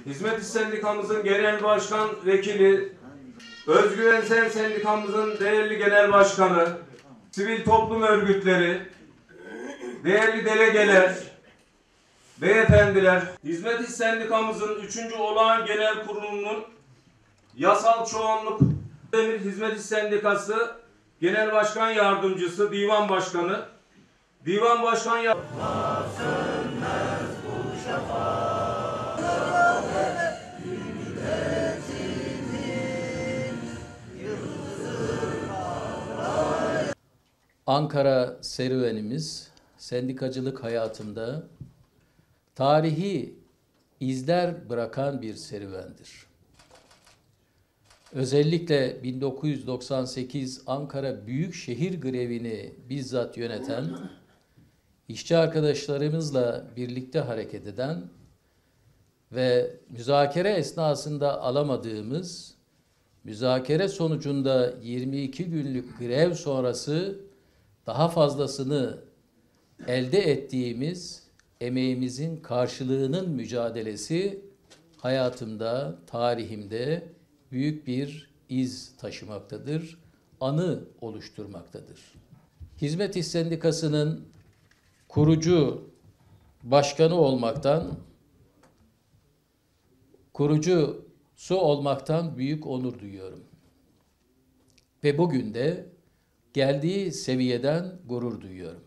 Hizmet İş Sendikamızın Genel Başkan Vekili, Özgüven Sen Sendikamızın değerli Genel Başkanı, sivil toplum örgütleri, değerli delegeler, beyefendiler, Hizmet İş Sendikamızın 3. Olağan Genel Kurulu'nun yasal çoğunluk Demir Hizmet İş Sendikası Genel Başkan Yardımcısı, Divan Başkanı, Divan Başkan Ankara serüvenimiz sendikacılık hayatımda tarihi izler bırakan bir serüvendir. Özellikle 1998 Ankara Büyükşehir grevini bizzat yöneten, işçi arkadaşlarımızla birlikte hareket eden ve müzakere esnasında alamadığımız, müzakere sonucunda 22 günlük grev sonrası daha fazlasını elde ettiğimiz emeğimizin karşılığının mücadelesi hayatımda, tarihimde büyük bir iz taşımaktadır, anı oluşturmaktadır. Hizmet İş Sendikası'nın kurucu başkanı olmaktan, kurucusu olmaktan büyük onur duyuyorum. Ve bugün de geldiği seviyeden gurur duyuyorum.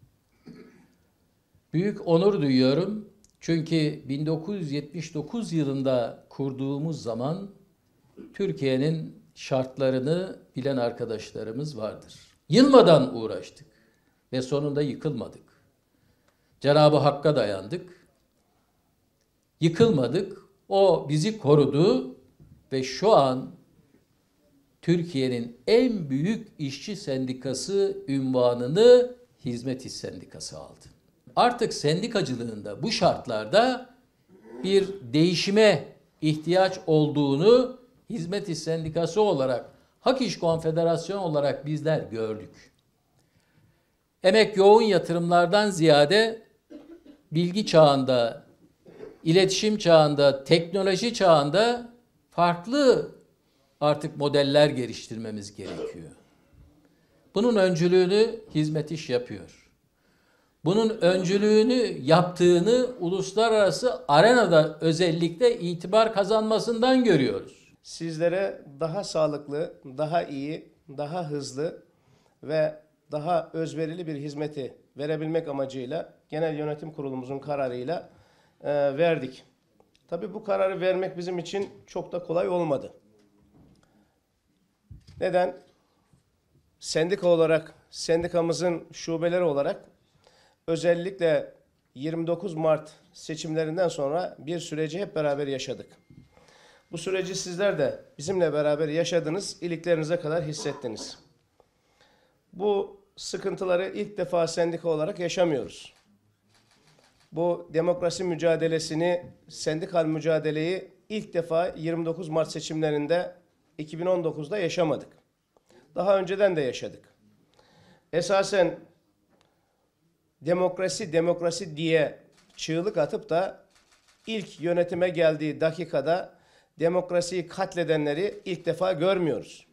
Büyük onur duyuyorum çünkü 1979 yılında kurduğumuz zaman Türkiye'nin şartlarını bilen arkadaşlarımız vardır. Yılmadan uğraştık ve sonunda yıkılmadık. Cenab-ı Hakk'a dayandık. Yıkılmadık. O bizi korudu ve şu an Türkiye'nin en büyük işçi sendikası unvanını Hizmet İş Sendikası aldı. Artık sendikacılığında bu şartlarda bir değişime ihtiyaç olduğunu Hizmet İş Sendikası olarak, Hak İş Konfederasyonu olarak bizler gördük. Emek yoğun yatırımlardan ziyade bilgi çağında, iletişim çağında, teknoloji çağında farklı artık modeller geliştirmemiz gerekiyor. Bunun öncülüğünü Hizmet İş yapıyor. Bunun öncülüğünü yaptığını uluslararası arenada özellikle itibar kazanmasından görüyoruz. Sizlere daha sağlıklı, daha iyi, daha hızlı ve daha özverili bir hizmeti verebilmek amacıyla Genel Yönetim Kurulumuzun kararıyla verdik. Tabii bu kararı vermek bizim için çok da kolay olmadı. Neden? Sendika olarak, sendikamızın şubeleri olarak özellikle 29 Mart seçimlerinden sonra bir süreci hep beraber yaşadık. Bu süreci sizler de bizimle beraber yaşadınız, iliklerinize kadar hissettiniz. Bu sıkıntıları ilk defa sendika olarak yaşamıyoruz. Bu demokrasi mücadelesini, sendikal mücadeleyi ilk defa 29 Mart seçimlerinde 2019'da yaşamadık. Daha önceden de yaşadık. Esasen demokrasi diye çığlık atıp da ilk yönetime geldiği dakikada demokrasiyi katledenleri ilk defa görmüyoruz.